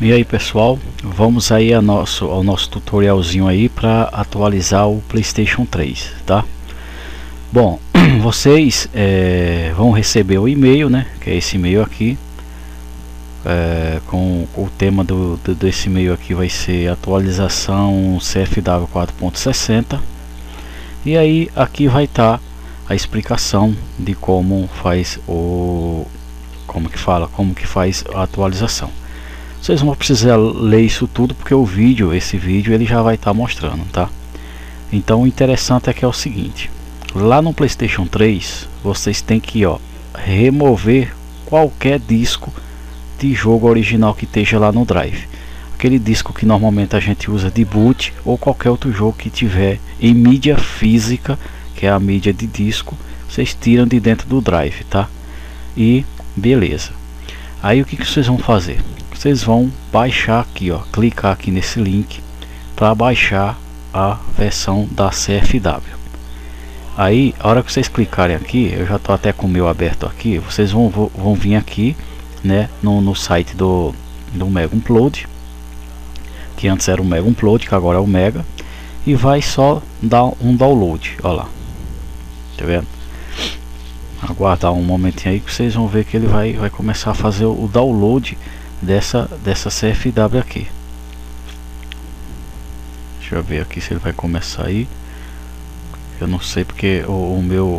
E aí pessoal, vamos aí ao nosso tutorialzinho aí para atualizar o PlayStation 3, tá? Bom, vocês vão receber o e-mail, né? Que é esse e-mail aqui, com o tema desse e-mail aqui vai ser atualização CFW 4.60. E aí aqui vai estar a explicação de como faz como que faz a atualização. Vocês vão precisar ler isso tudo porque esse vídeo ele já vai estar mostrando, tá? Então o interessante é que é o seguinte: lá no PlayStation 3 vocês têm que remover qualquer disco de jogo original que esteja lá no drive, aquele disco que normalmente a gente usa de boot, ou qualquer outro jogo que tiver em mídia física, que é a mídia de disco, vocês tiram de dentro do drive, tá? E beleza. Aí o que vocês vão fazer? Vocês vão baixar aqui, clicar aqui nesse link para baixar a versão da CFW. Aí a hora que vocês clicarem aqui, eu já estou até com o meu aberto aqui, vocês vão vir aqui, né, no site do Mega Upload, que antes era o Mega Upload, que agora é o Mega, e vai só dar um download. Olha lá, tá vendo? Aguardar um momentinho aí que vocês vão ver que ele vai começar a fazer o download dessa CFW aqui. Deixa eu ver aqui se ele vai começar aí. Eu não sei porque o meu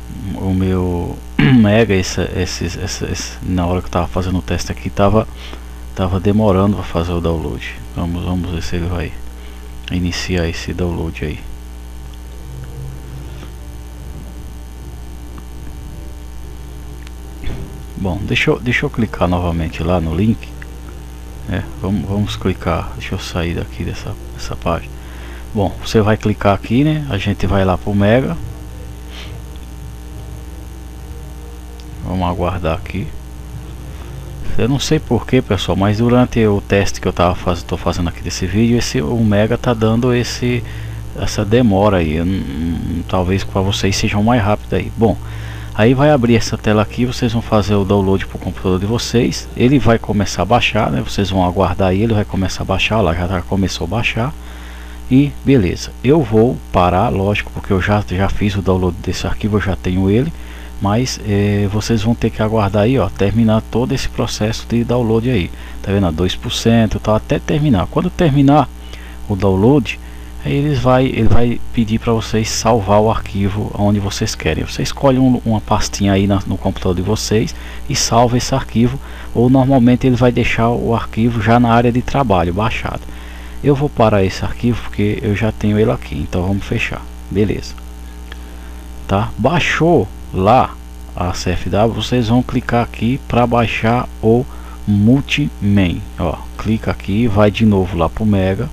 Mega na hora que eu tava fazendo o teste aqui tava demorando para fazer o download. Vamos ver se ele vai iniciar esse download aí. Bom, deixa eu clicar novamente lá no link. Vamos clicar. Deixa eu sair daqui dessa página. Bom, você vai clicar aqui, né? A gente vai lá pro Mega. Vamos aguardar aqui. Eu não sei porquê, pessoal, mas durante o teste que eu tô fazendo aqui desse vídeo, o Mega tá dando essa demora aí. Talvez para vocês sejam mais rápido aí. Bom, aí vai abrir essa tela aqui, vocês vão fazer o download para o computador de vocês. Ele vai começar a baixar, né? Vocês vão aguardar aí, ele vai começar a baixar. Lá já começou a baixar. E beleza, eu vou parar, lógico, porque eu já fiz o download desse arquivo, eu já tenho ele. Mas vocês vão ter que aguardar aí, terminar todo esse processo de download aí. Tá vendo? 2%, tá, até terminar. Quando terminar o download, aí ele vai pedir para vocês salvar o arquivo onde vocês querem. Você escolhe uma pastinha aí no computador de vocês e salva esse arquivo, ou normalmente ele vai deixar o arquivo já na área de trabalho baixado. Eu vou parar esse arquivo porque eu já tenho ele aqui, então vamos fechar. Beleza, tá? Baixou lá a CFW, vocês vão clicar aqui para baixar o Multiman. Clica aqui, vai de novo lá pro Mega.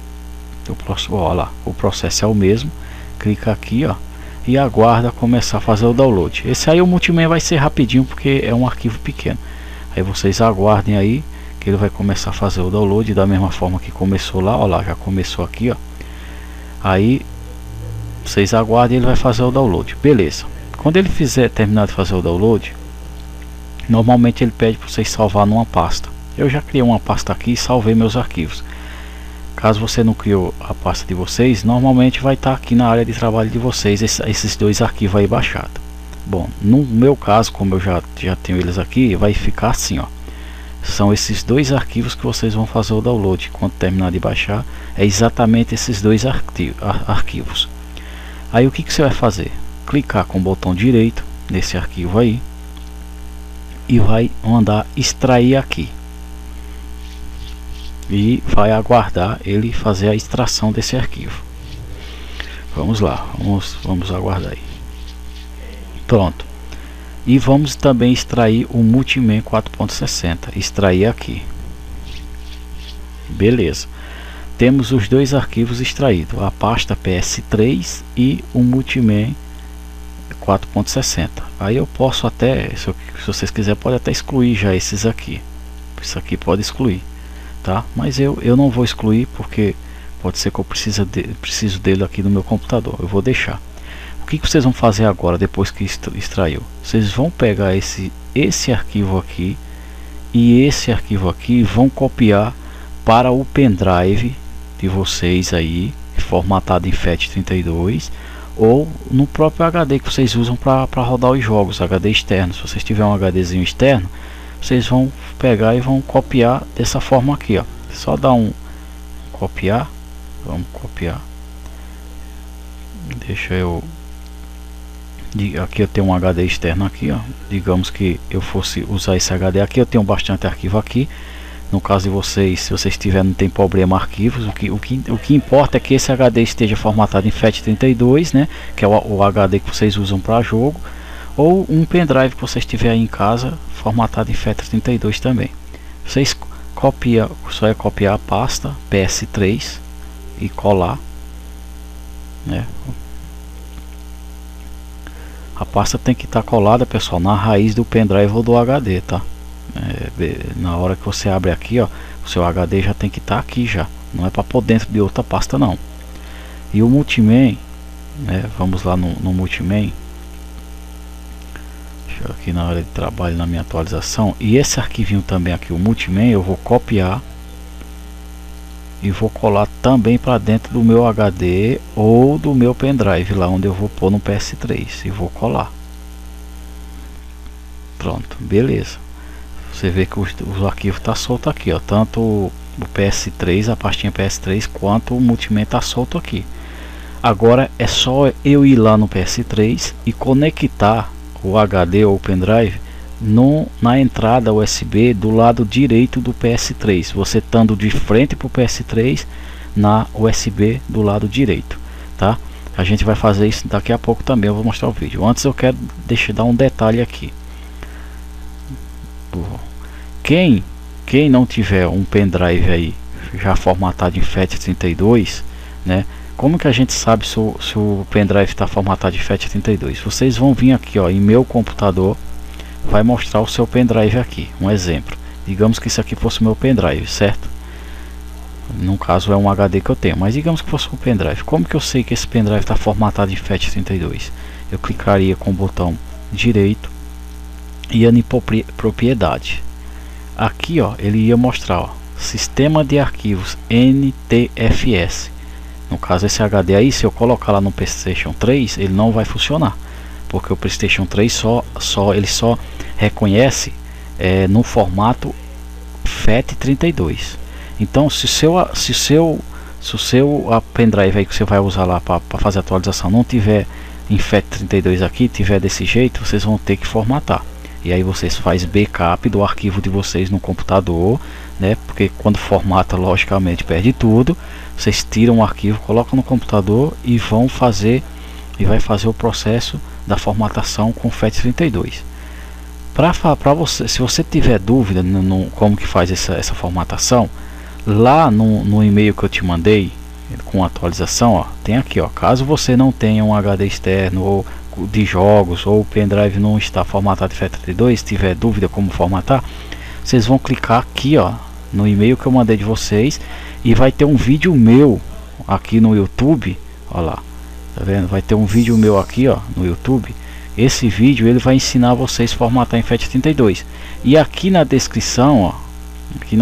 O processo é o mesmo. Clica aqui, e aguarda começar a fazer o download. Esse aí, o Multiman, vai ser rapidinho porque é um arquivo pequeno. Aí vocês aguardem aí que ele vai começar a fazer o download da mesma forma que começou lá. Olha lá, já começou aqui, Aí vocês aguardem, ele vai fazer o download. Beleza. Quando ele terminar de fazer o download, normalmente ele pede para vocês salvar numa pasta. Eu já criei uma pasta aqui e salvei meus arquivos. Caso você não criou a pasta de vocês, normalmente vai estar aqui na área de trabalho de vocês esses dois arquivos aí baixados. Bom, no meu caso, como eu já tenho eles aqui, vai ficar assim, São esses dois arquivos que vocês vão fazer o download. Quando terminar de baixar, é exatamente esses dois arquivos. Aí o que você vai fazer? Clicar com o botão direito nesse arquivo aí e vai mandar extrair aqui. E vai aguardar ele fazer a extração desse arquivo. Vamos lá, vamos aguardar aí. Pronto. E vamos também extrair o Multiman 4.60. Extrair aqui. Beleza. Temos os dois arquivos extraídos, a pasta PS3 e o Multiman 4.60. Aí eu posso até, se vocês quiserem, pode até excluir já esses aqui. Isso aqui pode excluir, tá? Mas eu não vou excluir porque pode ser que eu preciso dele aqui no meu computador. Eu vou deixar. O que vocês vão fazer agora, depois que extraiu? Vocês vão pegar esse arquivo aqui e esse arquivo aqui, vão copiar para o pendrive de vocês aí, formatado em FAT32, ou no próprio HD que vocês usam para rodar os jogos, HD externo. Se vocês tiverem um HDzinho externo, vocês vão pegar e vão copiar dessa forma aqui, ó. Só dar um copiar, vamos copiar. Deixa eu, aqui eu tenho um HD externo aqui, ó. Digamos que eu fosse usar esse HD aqui, eu tenho bastante arquivo aqui. No caso de vocês, se vocês tiverem, não tem problema arquivos, o que importa é que esse HD esteja formatado em FAT32, né, que é o HD que vocês usam para jogo, ou um pendrive que vocês tiverem em casa formatado em FAT32 também. Vocês copiam, só é copiar a pasta PS3 e colar, né? A pasta tem que estar colada, pessoal, na raiz do pendrive ou do HD, tá? Na hora que você abre aqui, ó, o seu HD já tem que estar aqui já, não é para pôr dentro de outra pasta não. E o Multiman, né, vamos lá no Multiman, deixa eu aqui na área de trabalho, na minha atualização, e esse arquivinho também aqui, o Multiman, eu vou copiar e vou colar também para dentro do meu HD ou do meu pendrive, lá onde eu vou pôr no PS3, e vou colar. Pronto, beleza. Você vê que o arquivo está solto aqui, ó, tanto o PS3, a pastinha PS3, quanto o Multiman está solto aqui. Agora é só eu ir lá no PS3 e conectar o HD ou o pendrive na entrada USB do lado direito do PS3, você estando de frente para o PS3 na USB do lado direito, tá? A gente vai fazer isso daqui a pouco também, eu vou mostrar o vídeo. Antes eu quero dar um detalhe aqui. Quem não tiver um pendrive aí já formatado em FAT32, né? Como que a gente sabe se o pendrive está formatado em FAT32? Vocês vão vir aqui, ó, em meu computador, vai mostrar o seu pendrive aqui, um exemplo. Digamos que isso aqui fosse o meu pendrive, certo? No caso é um HD que eu tenho, mas digamos que fosse um pendrive. Como que eu sei que esse pendrive está formatado em FAT32? Eu clicaria com o botão direito e ia em propriedade. Aqui, ó, ele ia mostrar, ó, sistema de arquivos NTFS. No caso esse HD aí, se eu colocar lá no PlayStation 3, ele não vai funcionar, porque o PlayStation 3 ele só reconhece no formato FAT32. Então se o seu pendrive aí que você vai usar lá para fazer a atualização não tiver em FAT32 aqui, tiver desse jeito, vocês vão ter que formatar. E aí vocês fazem backup do arquivo de vocês no computador, né? Porque quando formata, logicamente perde tudo. Vocês tiram o arquivo, colocam no computador e vai fazer o processo da formatação com FAT32. Para você, se você tiver dúvida como que faz essa formatação, lá no e-mail que eu te mandei com a atualização, ó, tem aqui, ó, caso você não tenha um HD externo ou de jogos, ou o pendrive não está formatado em FAT32, tiver dúvida como formatar, vocês vão clicar aqui, ó, no e-mail que eu mandei de vocês, e vai ter um vídeo meu aqui no YouTube, ó lá, tá vendo? Vai ter um vídeo meu aqui, ó, no YouTube. Esse vídeo ele vai ensinar vocês a formatar em FAT32. E aqui na descrição, ó, aqui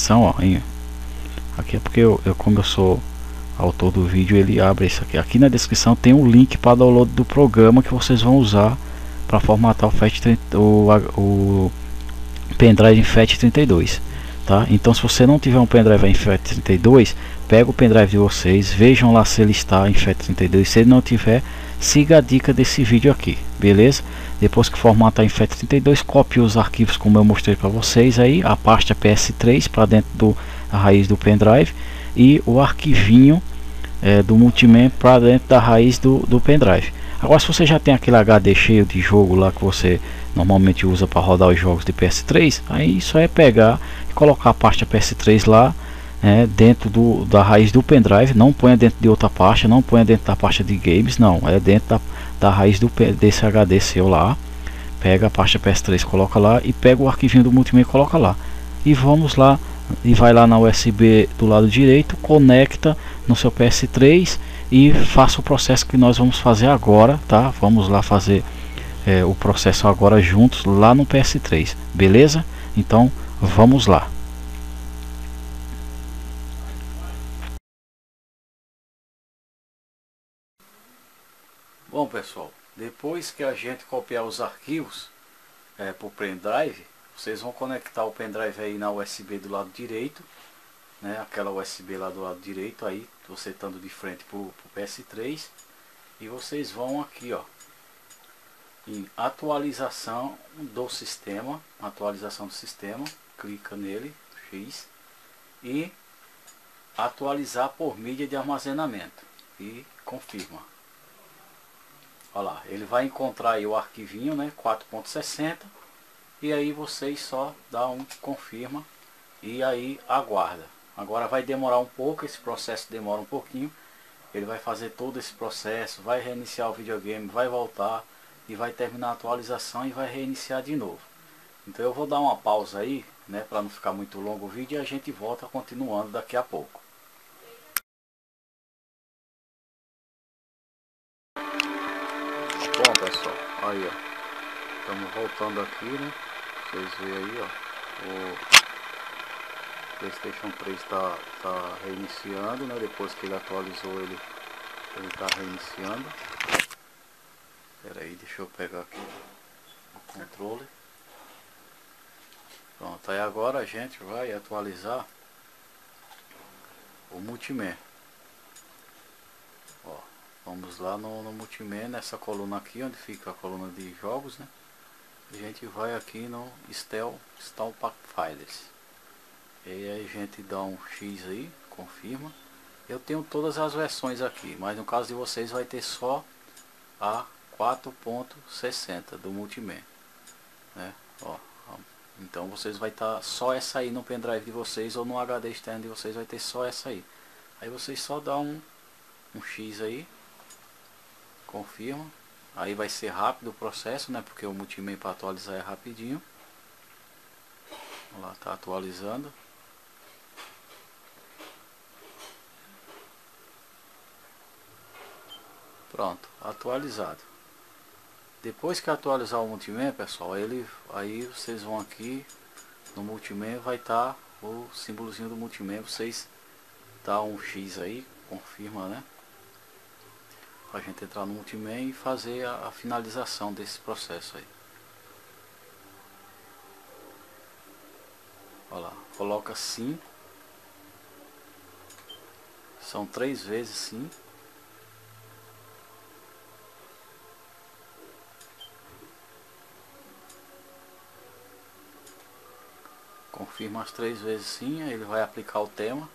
é porque como eu sou autor do vídeo, ele abre isso aqui. Aqui na descrição tem um link para download do programa que vocês vão usar para formatar o pendrive em FAT32, tá? Então se você não tiver um pendrive em FAT32, pega o pendrive de vocês, vejam lá se ele está em FAT32. Se ele não tiver, siga a dica desse vídeo aqui, beleza? Depois que formatar em FAT32, copie os arquivos como eu mostrei para vocês aí, a pasta PS3 para dentro da raiz do pendrive, e o arquivinho do Multiman para dentro da raiz do pendrive. Agora, se você já tem aquele HD cheio de jogo lá que você normalmente usa para rodar os jogos de PS3, aí só é pegar e colocar a pasta PS3 lá, dentro da raiz do pendrive. Não ponha dentro de outra pasta, não ponha dentro da pasta de games, não, é dentro da raiz desse HD seu lá. Pega a pasta PS3, coloca lá, e pega o arquivinho do Multiman e coloca lá, e vamos lá, e vai lá na USB do lado direito, conecta no seu PS3 e faça o processo que nós vamos fazer agora, tá? Vamos lá fazer o processo agora juntos lá no PS3, beleza? Então vamos lá. Depois que a gente copiar os arquivos para o pendrive, vocês vão conectar o pendrive aí na USB do lado direito, né? Aquela USB lá do lado direito aí, você estando de frente para o PS3, e vocês vão aqui, ó, em atualização do sistema, clica nele, X, e atualizar por mídia de armazenamento e confirma. Olha lá, ele vai encontrar aí o arquivinho, né, 4.60, e aí vocês só dá um confirma e aí aguarda. Agora vai demorar um pouco, esse processo demora um pouquinho. Ele vai fazer todo esse processo, vai reiniciar o videogame, vai voltar e vai terminar a atualização e vai reiniciar de novo. Então eu vou dar uma pausa aí, né, para não ficar muito longo o vídeo, e a gente volta continuando daqui a pouco. Bom, pessoal, aí ó, estamos voltando aqui, né? Vocês veem aí, ó, o PlayStation 3 tá reiniciando, né? Depois que ele atualizou, ele tá reiniciando. Espera aí, deixa eu pegar aqui o controle. Pronto, aí agora a gente vai atualizar o Multiman. Ó, vamos lá no Multiman, nessa coluna aqui, onde fica a coluna de jogos, né? A gente vai aqui no Install Packfiles. E aí a gente dá um X aí, confirma. Eu tenho todas as versões aqui, mas no caso de vocês vai ter só a 4.60 do Multiman, né? Ó, então vocês vai estar só essa aí no pendrive de vocês, ou no HD externo de vocês vai ter só essa aí. Aí vocês só dá um X aí, confirma. Aí vai ser rápido o processo, né? Porque o Multiman para atualizar é rapidinho. Olha lá, tá atualizando. Pronto, atualizado. Depois que atualizar o Multiman, pessoal, aí vocês vão aqui no Multiman, vai estar o símbolozinho do Multiman. Vocês dá um X aí, confirma, né? Pra gente entrar no Multiman e fazer a finalização desse processo aí. Olha lá, coloca sim. São 3 vezes sim. Confirma as 3 vezes sim, aí ele vai aplicar o tema.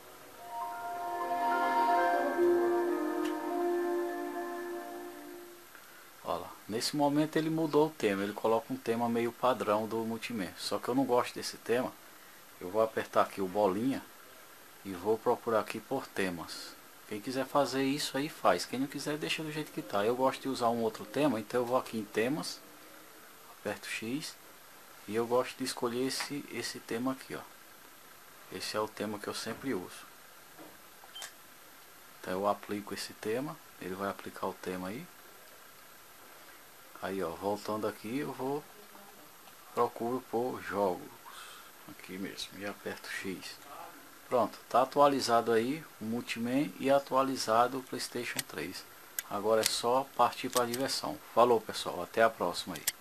Olha lá, nesse momento ele mudou o tema, ele coloca um tema meio padrão do Multiman. Só que eu não gosto desse tema. Eu vou apertar aqui o bolinha e vou procurar aqui por temas. Quem quiser fazer isso aí faz, quem não quiser deixa do jeito que tá. Eu gosto de usar um outro tema, então eu vou aqui em temas, aperto X e eu gosto de escolher esse tema aqui, ó. Esse é o tema que eu sempre uso. Então eu aplico esse tema, ele vai aplicar o tema aí. Aí ó, voltando aqui eu procuro por jogos, aqui mesmo, e aperto X. Pronto, tá atualizado aí o Multiman e atualizado o PlayStation 3. Agora é só partir para a diversão. Falou pessoal, até a próxima aí.